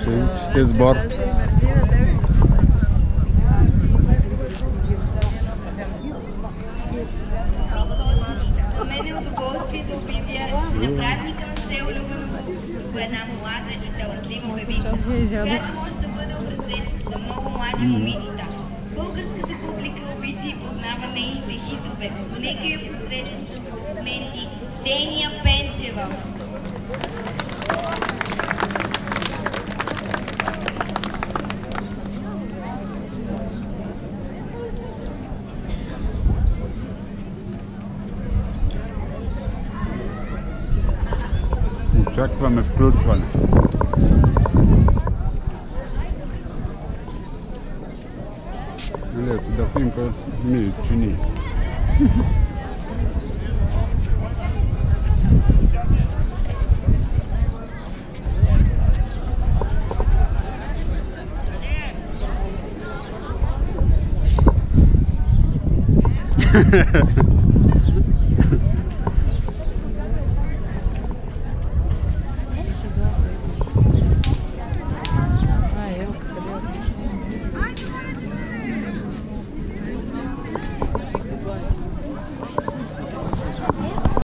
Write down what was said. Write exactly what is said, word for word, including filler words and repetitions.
Ще сбор. За мен е удоволствие да обявя, че на празника на село Любеново гостува една млада и талантлива певица, която може да бъде образец за много млади момичета. Българската публика обича и познава нейните хитове. Нека я посрещнем с аплодисменти Дения Пенчева. Очакваме включване. Ето да Финка ми чини.